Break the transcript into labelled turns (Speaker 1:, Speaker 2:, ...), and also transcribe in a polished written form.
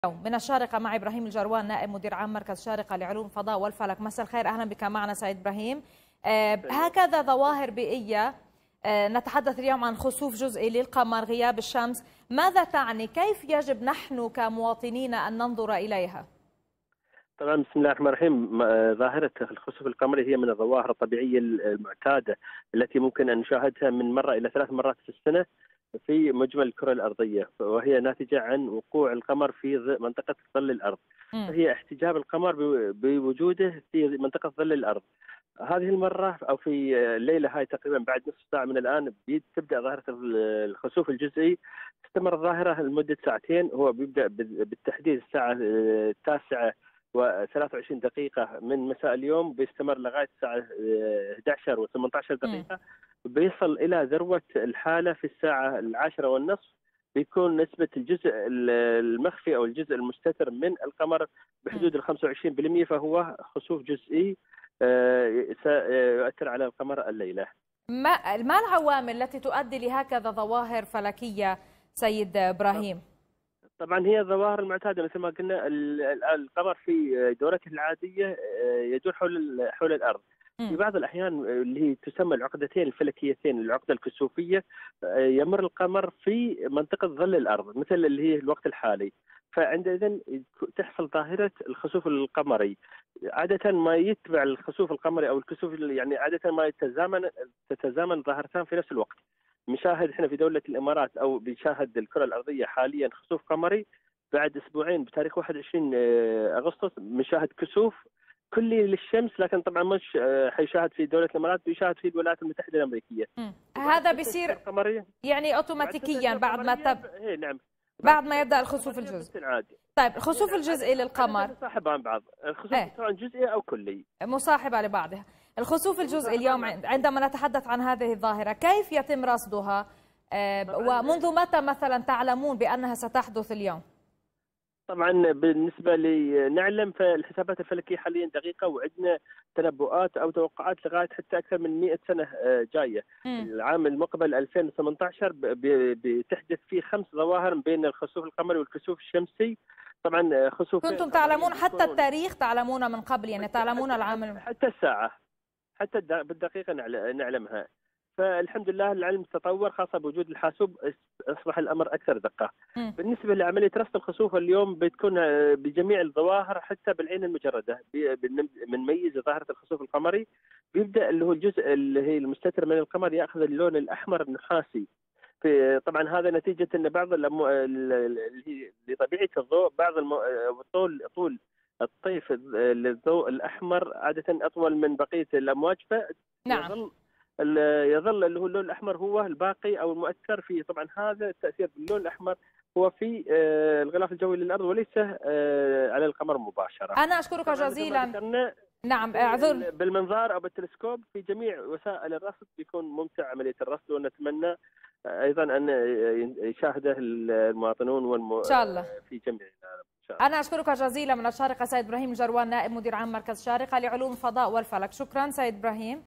Speaker 1: من الشارقة مع إبراهيم الجروان نائب مدير عام مركز الشارقة لعلوم الفضاء والفلك. مساء الخير، أهلا بك معنا سيد إبراهيم. هكذا ظواهر بيئية. نتحدث اليوم عن خسوف جزئي للقمر، غياب الشمس. ماذا تعني؟ كيف يجب نحن كمواطنين أن ننظر إليها؟
Speaker 2: طبعا بسم الله الرحمن الرحيم. ظاهرة الخسوف القمري هي من الظواهر الطبيعية المعتادة التي ممكن أن نشاهدها من مرة إلى 3 مرات في السنة في مجمل الكرة الأرضية، وهي ناتجة عن وقوع القمر في منطقة ظل الأرض. فهي احتجاب القمر بوجوده في منطقة ظل الأرض. هذه المرة أو في الليلة هاي تقريبا بعد نصف ساعة من الآن تبدأ ظاهرة الخسوف الجزئي. تستمر الظاهرة لمدة ساعتين، هو بيبدأ بالتحديد الساعة 9 و23 دقيقة من مساء اليوم، بيستمر لغاية الساعة 11 و18 دقيقة. بيصل إلى ذروة الحالة في الساعة 10:30. بيكون نسبة الجزء المخفي أو الجزء المستتر من القمر بحدود 25%، فهو خسوف جزئي سيؤثر على القمر الليلة.
Speaker 1: ما العوامل التي تؤدي لهكذا ظواهر فلكية سيد إبراهيم؟
Speaker 2: طبعا هي الظواهر المعتاده مثل ما قلنا. القمر في دورته العاديه يدور حول الارض. في بعض الاحيان اللي هي تسمى العقدتين الفلكيتين، العقده الكسوفيه، يمر القمر في منطقه ظل الارض مثل اللي هي الوقت الحالي. فعندئذ تحصل ظاهره الخسوف القمري. عاده ما يتبع الخسوف القمري او الكسوف، يعني عاده ما تتزامن ظاهرتان في نفس الوقت. نشاهد احنا في دولة الامارات او بنشاهد الكرة الارضية حاليا خسوف قمري. بعد اسبوعين بتاريخ 21 اغسطس بنشاهد كسوف كلي للشمس، لكن طبعا مش حيشاهد في دولة الامارات، بيشاهد في الولايات المتحدة الامريكية.
Speaker 1: هذا بيصير يعني اوتوماتيكيا بعد ما
Speaker 2: نعم،
Speaker 1: بعد ما يبدا الخسوف الجزئي. طيب الخسوف الجزئي للقمر
Speaker 2: مصاحبة عن بعض، الخسوف سواء جزئي او كلي،
Speaker 1: مصاحبة لبعضها. الخسوف الجزئي اليوم عندما نتحدث عن هذه الظاهرة كيف يتم رصدها؟ ومنذ متى مثلا تعلمون بأنها ستحدث اليوم؟
Speaker 2: طبعا بالنسبة لي نعلم، فالحسابات الفلكية حاليا دقيقة، وعندنا تنبؤات أو توقعات لغاية حتى أكثر من 100 سنة جاية. العام المقبل 2018 بتحدث فيه 5 ظواهر بين الخسوف القمري والكسوف الشمسي. طبعا خسوف
Speaker 1: كنتم تعلمون حتى التاريخ، تعلمون من قبل، يعني تعلمون العام
Speaker 2: حتى الساعة، حتى بالدقيقة نعلمها. فالحمد لله العلم تطور، خاصة بوجود الحاسوب أصبح الأمر أكثر دقة. بالنسبة لعملية رصد الخسوف اليوم بتكون بجميع الظواهر حتى بالعين المجردة. بنميز ظاهرة الخسوف القمري، بيبدأ اللي هو الجزء اللي هي المستتر من القمر يأخذ اللون الأحمر النحاسي. طبعا هذا نتيجة أن بعض لطبيعة الضوء، بعض طول الطيف للضوء الأحمر عادة أطول من بقية الأمواج،
Speaker 1: نعم
Speaker 2: يظل اللي هو اللون الأحمر هو الباقي أو المؤثر فيه. طبعا هذا التأثير باللون الأحمر هو في الغلاف الجوي للأرض وليس على القمر مباشرة.
Speaker 1: أنا أشكرك جزيلا. نعم اعذر.
Speaker 2: بالمنظار أو بالتلسكوب في جميع وسائل الرصد بيكون ممتع عملية الرصد، ونتمنى أيضا أن يشاهده المواطنون
Speaker 1: إن شاء الله
Speaker 2: في جميع العالم.
Speaker 1: أنا أشكرك جزيلا من الشارقة سيد إبراهيم الجروان نائب مدير عام مركز الشارقة لعلوم الفضاء والفلك. شكرا سيد إبراهيم.